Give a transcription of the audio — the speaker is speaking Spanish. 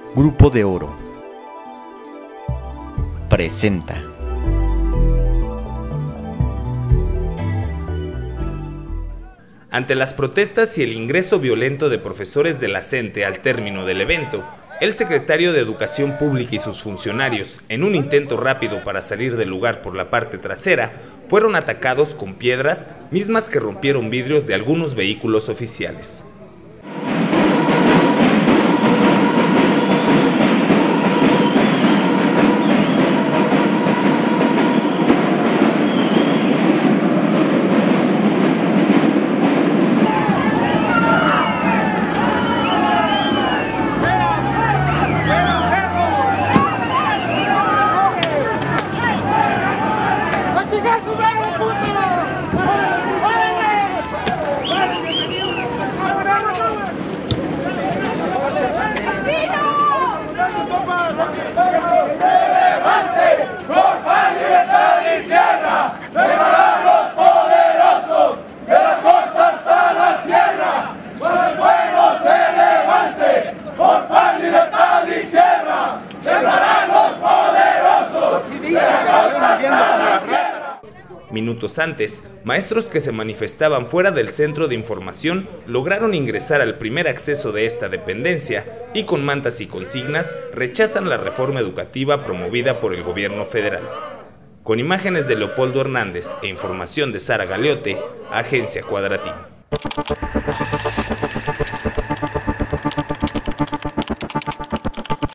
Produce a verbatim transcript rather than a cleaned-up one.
Grupo de Oro presenta. Ante las protestas y el ingreso violento de profesores de la CENTE al término del evento, el secretario de Educación Pública y sus funcionarios, en un intento rápido para salir del lugar por la parte trasera, fueron atacados con piedras, mismas que rompieron vidrios de algunos vehículos oficiales. Minutos antes, maestros que se manifestaban fuera del centro de información lograron ingresar al primer acceso de esta dependencia y con mantas y consignas rechazan la reforma educativa promovida por el gobierno federal. Con imágenes de Leopoldo Hernández e información de Sara Galeote, Agencia Cuadratín.